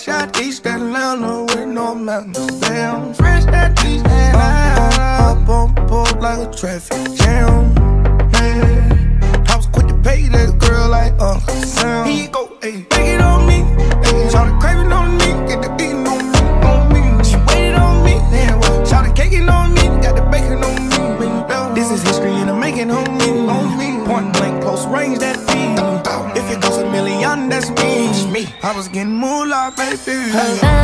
Fresh out East Atlanta with no mountains. Damn, fresh out East Atlanta. Up on board like a traffic jam. Yeah. I was quick to pay that girl like Uncle Sam. Here you go, ayy, take it on me. Shout craving on me, get the beating on me. She waited on me, damn well. Shout caking on me, got the bacon on me. This is history and I'm making on me. Point blank, close range, that feed. If it goes a million, that's me. I was getting moolah, baby.